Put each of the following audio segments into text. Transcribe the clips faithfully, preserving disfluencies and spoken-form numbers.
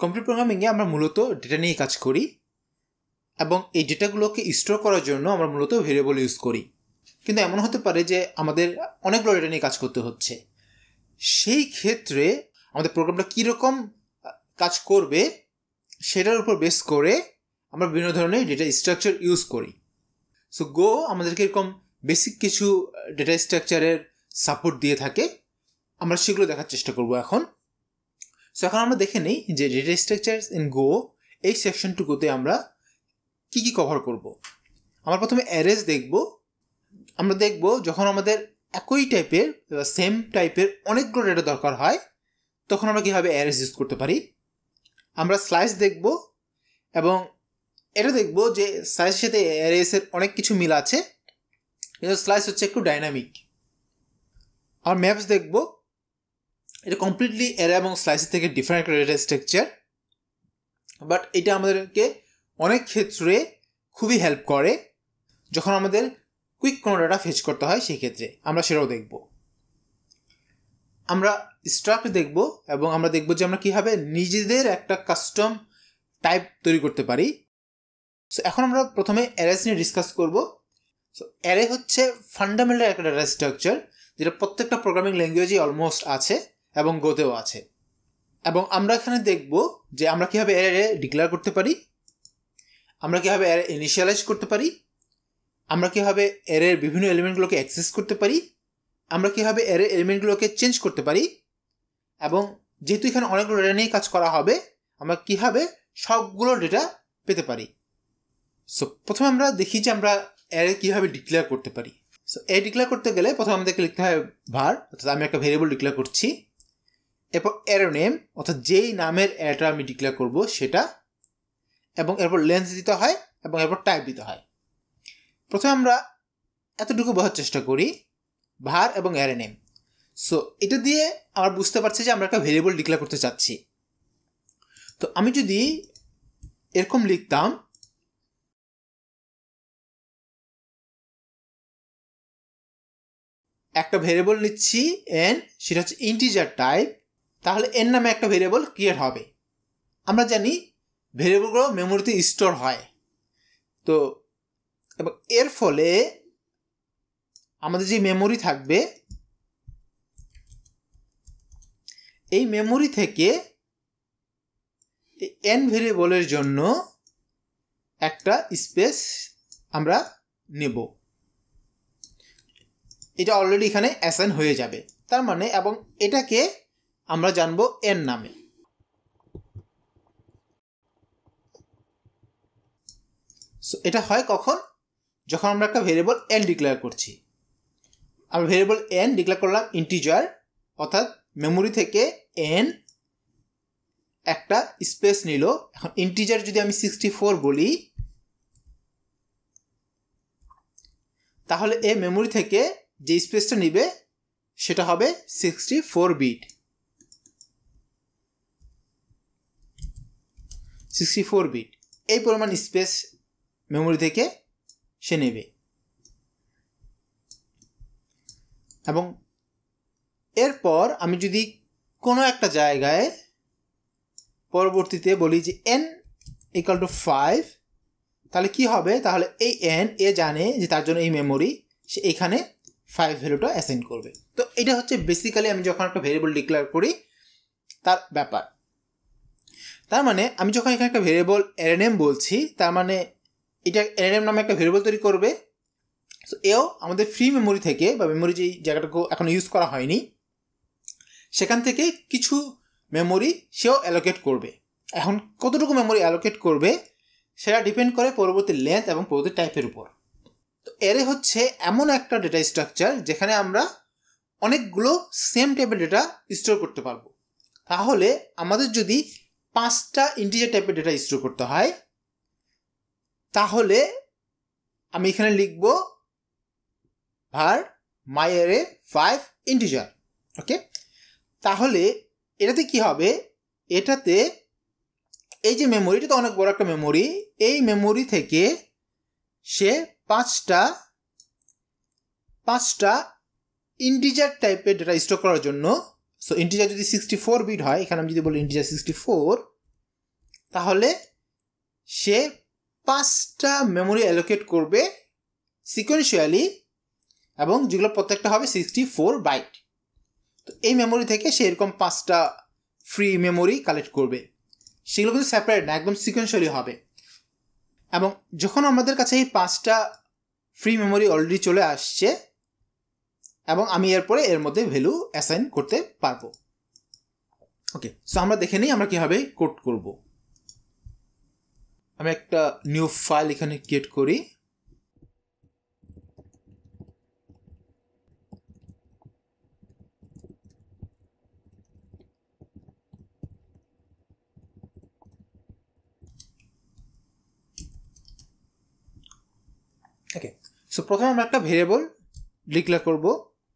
Computer প্রোগ্রামিংয়ে আমরা মূলত data নিয়ে কাজ করি এবং এই ডেটাগুলোকে স্টোর করার জন্য আমরা মূলত ভেরিয়েবল ইউজ করি। কিন্তু এমন হতে পারে যে আমাদের অনেকগুলো ডেটা নিয়ে কাজ করতে হচ্ছে, সেই ক্ষেত্রে আমাদের প্রোগ্রামটা কীরকম কাজ করবে সেটার উপর বেস করে আমরা বিভিন্ন ধরনের ডেটা স্ট্রাকচার ইউজ করি। সো গো আমাদেরকে এরকম বেসিক কিছু ডেটা স্ট্রাকচারের সাপোর্ট দিয়ে থাকে, আমরা সেগুলো দেখার চেষ্টা করব এখন। সো এখন আমরা দেখে নিই যে ডেটা স্ট্রাকচারস ইন গো এই সেকশনটুকুতে আমরা কি কি কভার করব। আমরা প্রথমে অ্যারেজ দেখব। আমরা দেখব যখন আমাদের একই টাইপের বা সেম টাইপের অনেকগুলো ডেটা দরকার হয় তখন আমরা কীভাবে অ্যারেজ ইউজ করতে পারি। আমরা স্লাইস দেখব এবং এটা দেখব যে স্লাইসের সাথে অ্যারেসের অনেক কিছু মিল আছে, কিন্তু স্লাইস হচ্ছে একটু ডাইনামিক। আর ম্যাপস দেখব, এটা কমপ্লিটলি অ্যারে এবং স্লাইসের থেকে ডিফারেন্ট একটা ডেটা স্ট্রাকচার, বাট এটা আমাদেরকে অনেক ক্ষেত্রে খুবই হেল্প করে যখন আমাদের কুইক কোনো ডাটা ফেচ করতে হয়, সেই ক্ষেত্রে আমরা সেটাও দেখব। আমরা স্ট্রাক্ট দেখব এবং আমরা দেখব যে আমরা কীভাবে নিজেদের একটা কাস্টম টাইপ তৈরি করতে পারি। সো এখন আমরা প্রথমে অ্যারেস নিয়ে ডিসকাস করব। সো অ্যারে হচ্ছে ফান্ডামেন্টাল একটা ডেটা স্ট্রাকচার যেটা প্রত্যেকটা প্রোগ্রামিং ল্যাঙ্গুয়েজই অলমোস্ট আছে এবং গোতেও আছে। এবং আমরা এখানে দেখব যে আমরা কীভাবে অ্যারে ডিক্লেয়ার করতে পারি, আমরা কীভাবে অ্যারে ইনিশিয়ালাইজ করতে পারি, আমরা কীভাবে অ্যারের বিভিন্ন এলিমেন্টগুলোকে অ্যাক্সেস করতে পারি, আমরা কীভাবে অ্যারের এলিমেন্টগুলোকে চেঞ্জ করতে পারি, এবং যেহেতু এখানে অনেকগুলো ডেটা নিয়ে কাজ করা হবে আমরা কীভাবে সবগুলো ডেটা পেতে পারি। সো প্রথমে আমরা দেখি যে আমরা অ্যারে কীভাবে ডিক্লেয়ার করতে পারি। সো অ্যারে ডিক্লেয়ার করতে গেলে প্রথমে আমাদেরকে লিখতে হয় ভার, অর্থাৎ আমি একটা ভেরিয়েবল ডিক্লেয়ার করছি, এরপর অ্যারে নেম অর্থাৎ যেই নামের অ্যারেটা আমি ডিক্লেয়ার করব সেটা, এবং এরপর লেন্থ দিতে হয় এবং এরপর টাইপ দিতে হয়। প্রথমে আমরা এতটুকু বোঝার চেষ্টা করি, ভার এবং অ্যারে নেম। সো এটা দিয়ে আমরা বুঝতে পারছি যে আমরা একটা ভেরিয়েবল ডিক্লেয়ার করতে চাচ্ছি। তো আমি যদি এরকম লিখতাম একটা ভেরিয়েবল নিচ্ছি এন, সেটা হচ্ছে ইন্টিজার টাইপ, তাহলে এন নামে একটা ভেরিয়েবল ক্রিয়েট হবে। আমরা জানি ভেরিয়েবলগুলো মেমোরিতে স্টোর হয়, তো এবং এর ফলে আমাদের যে মেমোরি থাকবে এই মেমোরি থেকে এন ভেরিয়েবলের জন্য একটা স্পেস আমরা নেব। এটা অলরেডি এখানে অ্যাসাইন হয়ে যাবে, তার মানে, এবং এটাকে আমরা জানবো এন নামে। সো এটা হয় কখন? যখন আমরা একটা ভেরিয়েবল এন ডিক্লেয়ার করছি। আমরা ভেরিয়েবল এন ডিক্লেয়ার করলাম ইন্টিজার, অর্থাৎ মেমোরি থেকে এন একটা স্পেস নিল। এখন ইন্টিজার যদি আমি সিক্সটি ফোর বলি তাহলে এই মেমোরি থেকে যে স্পেসটা নিবে সেটা হবে sixty four bit. Sixty four bit এই পরিমাণ স্পেস মেমোরি থেকে সে নেবে। এবং এরপর আমি যদি কোনো একটা জায়গায় পরবর্তীতে বলি যে এন ইকুয়াল টু ফাইভ, তাহলে কি হবে? তাহলে এই এন এ জানে যে তার জন্য এই মেমোরি, সে এখানে ফাইভ ভ্যালুটা অ্যাসাইন করবে। তো এটা হচ্ছে বেসিক্যালি আমি যখন একটা ভেরিয়েবল ডিক্লেয়ার করি তার ব্যাপার। তার মানে আমি যখন এখানে একটা ভেরিয়েবল অ্যারে নেম বলছি, তার মানে এটা অ্যারে নেম নামে একটা ভেরিয়েবল তৈরি করবে। সো এও আমাদের ফ্রি মেমোরি থেকে, বা মেমোরি যেই জায়গাটাকে এখন ইউজ করা হয়নি সেখান থেকে কিছু মেমোরি সেও অ্যালোকেট করবে। এখন কতটুকু মেমোরি অ্যালোকেট করবে সেটা ডিপেন্ড করে পরবর্তী লেন্থ এবং পরবর্তী টাইপের উপর। তো অ্যারে হচ্ছে এমন একটা ডেটা স্ট্রাকচার যেখানে আমরা অনেকগুলো সেম টাইপের ডেটা স্টোর করতে পারবো। তাহলে আমাদের যদি পাঁচটা ইন্টিজার টাইপের ডেটা স্টোর করতে হয় তাহলে আমি এখানে লিখব var myArray five integer. Okay, তাহলে এটাতে কি হবে? এটাতে এই যে মেমোরি, এটা তো অনেক বড় একটা মেমোরি, এই মেমোরি থেকে সে পাঁচটা পাঁচটা ইন্টিজার টাইপের ডেটা স্টোর করার জন্য, সো ইন্টিজার যদি সিক্সটি ফোর বিট হয়, এখানে আমি যদি বলি ইন্টিজার সিক্সটি ফোর, তাহলে সে পাঁচটা মেমোরি অ্যালোকেট করবে সিকোয়েন্সিয়ালি, এবং যেগুলো প্রত্যেকটা হবে সিক্সটি ফোর বাইট। তো এই মেমোরি থেকে সে এরকম পাঁচটা ফ্রি মেমোরি কালেক্ট করবে, সেগুলো কিন্তু সেপারেট না, একদম সিকোয়েন্সিয়ালি হবে। এবং যখন আমাদের কাছে এই পাঁচটা ফ্রি মেমোরি অলরেডি চলে আসছে, এবং আমি এরপরে এর মধ্যে ভ্যালু অ্যাসাইন করতে পারবো। ওকে, সো আমরা দেখে নিই আমরা কীভাবে কোড করব। আমি একটা নিউ ফাইল এখানে ক্রিয়েট করি। ওকে, সো প্রথমে আমরা একটা ভেরিয়েবল ডিক্লেয়ার করব।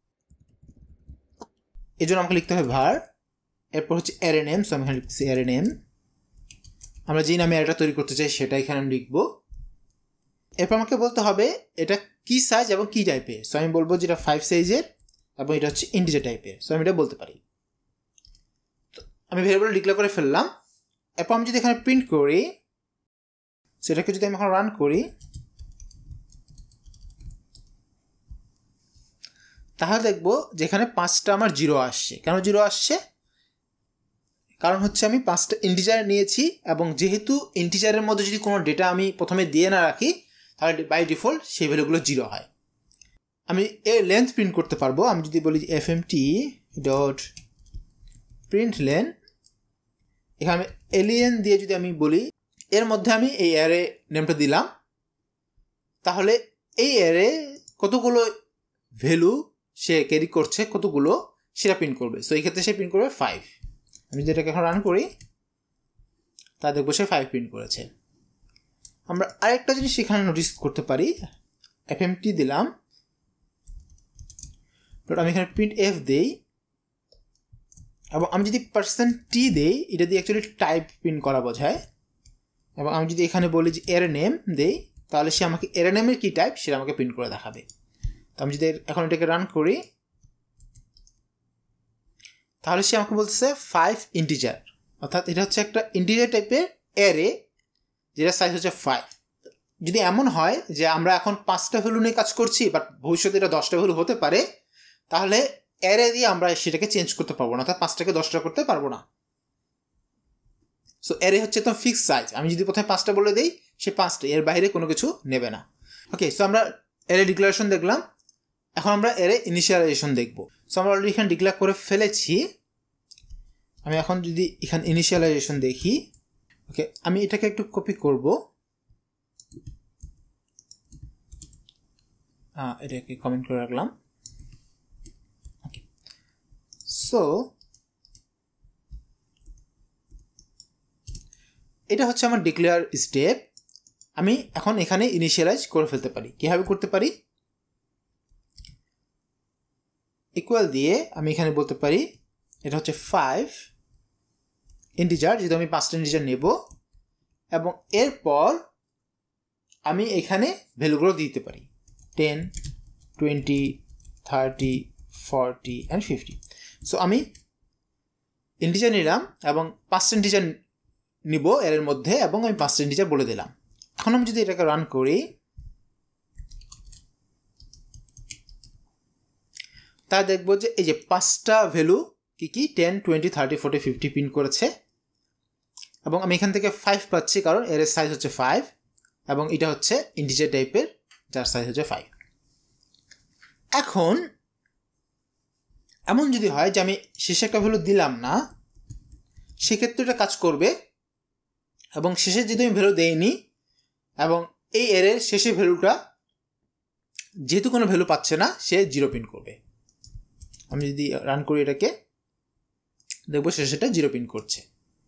এই জন্য আমাকে লিখতে হবে var, এরপর হচ্ছে অ্যারে নেম। সো আমি এখানে লিখতেছি অ্যারে নেম। আমরা যে নামে অ্যারেটা তৈরি করতে চাই সেটা এখানে আমি লিখবো। এরপর আমাকে বলতে হবে এটা কি সাইজ এবং কি টাইপের। সো আমি বলবো যেটা ফাইভ সাইজের এবং এটা হচ্ছে ইন্টিজার টাইপের। সো আমি এটা বলতে পারি। তো আমি ভেরিয়েবল ডিক্লেয়ার করে ফেললাম। এরপর আমি যদি এখানে প্রিন্ট করি, সেটাকে যদি আমি এখন রান করি, তাহলে দেখবো যেখানে পাঁচটা আমার জিরো আসছে। কেন জিরো আসছে? কারণ হচ্ছে আমি পাঁচটা ইন্টিজার নিয়েছি, এবং যেহেতু ইন্টিজারের মধ্যে যদি কোনো ডেটা আমি প্রথমে দিয়ে না রাখি, তাহলে বাই ডিফল্ট সেই ভ্যালুগুলো জিরো হয়। আমি এর লেন্থ প্রিন্ট করতে পারবো। আমি যদি বলি F M T dot println, এখানে এলিয়েন দিয়ে যদি আমি বলি এর মধ্যে আমি এই অ্যারে নেমটা দিলাম, তাহলে এই অ্যারে কতগুলো ভ্যালু সে ক্যারি করছে, কতগুলো সেটা প্রিন্ট করবে। সো এই ক্ষেত্রে সে প্রিন্ট করবে ফাইভ। আমি যদি এটাকে এখন রান করি, তা দেখবো সে ফাইভ প্রিন্ট করেছে। আমরা আরেকটা জিনিস এখানে নোটিস করতে পারি। এফ এম টি দিলাম, বাট আমি এখানে প্রিন্ট এফ দেই, এবং আমি যদি পার্সেন্ট টি দেই, এটা দিয়ে অ্যাকচুয়ালি টাইপ প্রিন্ট করা বোঝায়। এবং আমি যদি এখানে বলি যে এর নেম দেই, তাহলে সে আমাকে এর নেমের কি টাইপ সেটা আমাকে প্রিন্ট করে দেখাবে। তো আমি যদি এখন এটাকে রান করি, তাহলে সে আমাকে বলতেছে ফাইভ ইন্টিজার, অর্থাৎ এটা হচ্ছে একটা ইন্টিজার টাইপের অ্যারে যেটা সাইজ হচ্ছে ফাইভ। যদি এমন হয় যে আমরা এখন পাঁচটা ভ্যালু নিয়ে কাজ করছি, বাট ভবিষ্যতে এটা দশটা ভ্যালু হতে পারে, তাহলে অ্যারে দিয়ে আমরা সেটাকে চেঞ্জ করতে পারবো না, অর্থাৎ পাঁচটাকে দশটা করতে পারবো না। সো অ্যারে হচ্ছে তো ফিক্স সাইজ। আমি যদি প্রথমে পাঁচটা বলে দিই, সে পাঁচটা, এর বাইরে কোনো কিছু নেবে না। ওকে, সো আমরা অ্যারে ডিক্লারেশন দেখলাম। এখন আমরা অ্যারে ইনিশিয়ালাইজেশন দেখব। সো আমরা অলরেডি এখানে ডিক্লেয়ার করে ফেলেছি। আমি এখন যদি এখানে ইনিশিয়ালাইজেশন দেখি, ওকে, আমি এটাকে একটু কপি করব, এটাকে কমেন্ট করে রাখলাম। ওকে, সো এটা হচ্ছে আমার ডিক্লেয়ার স্টেপ। আমি এখন এখানে ইনিশিয়ালাইজ করে ফেলতে পারি। কীভাবে করতে পারি? ইকুয়াল দিয়ে আমি এখানে বলতে পারি এটা হচ্ছে ফাইভ ইন্টিজার, যেহেতু আমি পাঁচটা ইন্টিজার নেব, এবং এরপর আমি এখানে ভ্যালুগুলো দিতে পারি ten, twenty, thirty, forty and fifty. So আমি ইন্টিজার নিলাম এবং পাঁচটা ইন্টিজার নিব এর মধ্যে, এবং আমি পাঁচটা ইন্টিজার বলে দিলাম। এখন আমি যদি এটাকে রান করি, তা দেখবো যে এই যে পাঁচটা ভ্যালু কি কি ten, twenty, thirty, forty, fifty print করেছে, এবং আমি এখান থেকে ফাইভ পাচ্ছি কারণ এর সাইজ হচ্ছে ফাইভ, এবং এটা হচ্ছে ইন্টিজার টাইপের যার সাইজ হচ্ছে ফাইভ। এখন এমন যদি হয় যে আমি শেষে একটা ভ্যালু দিলাম না, সেক্ষেত্রে এটা কাজ করবে, এবং শেষে যদি আমি ভ্যালু দেইনি, এবং এই এরের শেষে ভ্যালুটা যেহেতু কোনো ভ্যালু পাচ্ছে না, সে জিরো প্রিন্ট করবে। আমি যদি রান করি এটাকে, দেখবো শেষেটা জিরো প্রিন্ট করছে।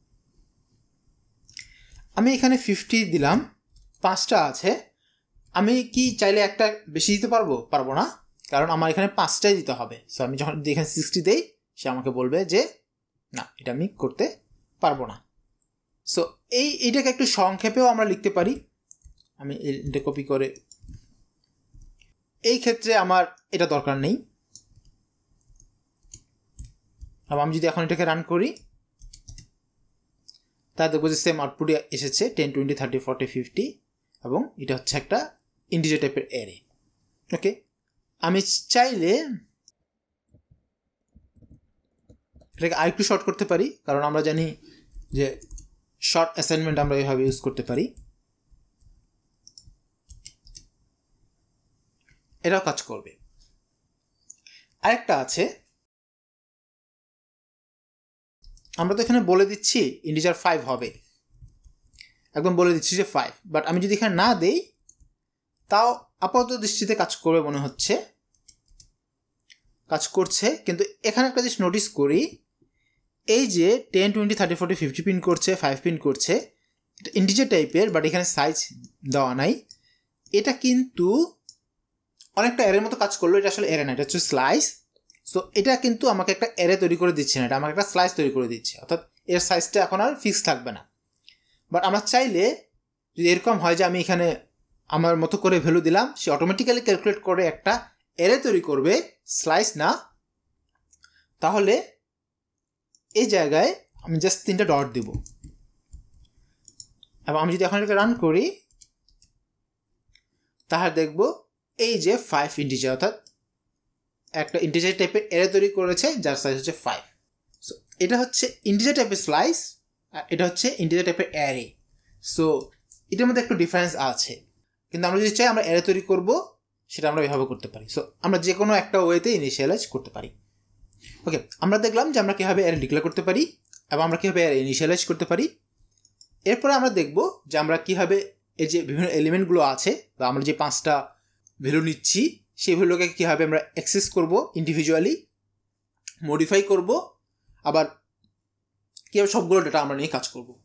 আমি এখানে ফিফটি দিলাম, পাঁচটা আছে। আমি কি চাইলে একটা বেশি দিতে পারবো? পারবো না, কারণ আমার এখানে পাঁচটাই দিতে হবে। সো আমি যখন এখানে সিক্সটি দেই, সে আমাকে বলবে যে না, এটা আমি করতে পারবো না। সো এই এইটাকে একটু সংক্ষেপেও আমরা লিখতে পারি। আমি এটা কপি করে, এই ক্ষেত্রে আমার এটা দরকার নেই। আমি যদি এখন এটাকে রান করি, তা দেখবো যে সেম আউটপুটে এসেছে ten twenty thirty forty fifty এবং এটা হচ্ছে একটা ইন্টিজার টাইপের অ্যারে। ওকে, আমি চাইলে এটাকে আরেকটু শর্ট করতে পারি, কারণ আমরা জানি যে শর্ট অ্যাসাইনমেন্ট আমরা এইভাবে ইউজ করতে পারি। এটাও কাজ করবে। আরেকটা আছে, আমরা তো এখানে বলে দিচ্ছি ইন্টিজার ফাইভ হবে, একদম বলে দিচ্ছি যে ফাইভ, বাট আমি যদি এখানে না দেই তাও আপাতত দৃষ্টিতে কাজ করবে মনে হচ্ছে, কাজ করছে। কিন্তু এখানে একটা জিনিস নোটিস করি, এই যে ten twenty thirty forty fifty print করছে, ফাইভ পিন করছে, এটা ইন্টিজার টাইপের, বাট এখানে সাইজ দেওয়া নাই। এটা কিন্তু অনেকটা অ্যারের মতো কাজ করলো। এটা আসলে অ্যারে না, এটা হচ্ছে স্লাইস। সো এটা কিন্তু আমাকে একটা অ্যারে তৈরি করে দিচ্ছে না, এটা আমাকে একটা স্লাইস তৈরি করে দিচ্ছে, অর্থাৎ এর সাইজটা এখন আর ফিক্স থাকবে না। বাট আমরা চাইলে যদি এরকম হয় যে আমি এখানে আমার মতো করে ভ্যালু দিলাম, সে অটোমেটিক্যালি ক্যালকুলেট করে একটা অ্যারে তৈরি করবে, স্লাইস না, তাহলে এই জায়গায় আমি জাস্ট তিনটা ডট দেব এবং আমি যদি এখন এটাকে রান করি তাহলে দেখব এই যে ফাইভ ইন্টিজার, অর্থাৎ একটা ইন্টিজার টাইপের অ্যারে তৈরি করেছে যার সাইজ হচ্ছে ফাইভ। সো এটা হচ্ছে ইন্টিজার টাইপের স্লাইস আর এটা হচ্ছে ইন্টিজার টাইপের অ্যারে। সো এটার মধ্যে একটু ডিফারেন্স আছে, কিন্তু আমরা যদি চাই আমরা অ্যারে তৈরি করব সেটা আমরা এভাবে করতে পারি। সো আমরা যে কোনো একটা ওয়েতে ইনিশিয়ালাইজ করতে পারি। ওকে, আমরা দেখলাম যে আমরা কীভাবে অ্যারে ডিক্লেয়ার করতে পারি এবং আমরা কীভাবে অ্যারে ইনিশিয়ালাইজ করতে পারি। এরপরে আমরা দেখব যে আমরা কীভাবে এই যে বিভিন্ন এলিমেন্টগুলো আছে বা আমরা যে পাঁচটা ভ্যালু নিচ্ছি সেই ভ্যালুকে কীভাবে আমরা অ্যাক্সেস করব, ইন্ডিভিজুয়ালি মডিফাই করব, আবার কীভাবে সবগুলো ডেটা আমরা নিয়ে কাজ করব।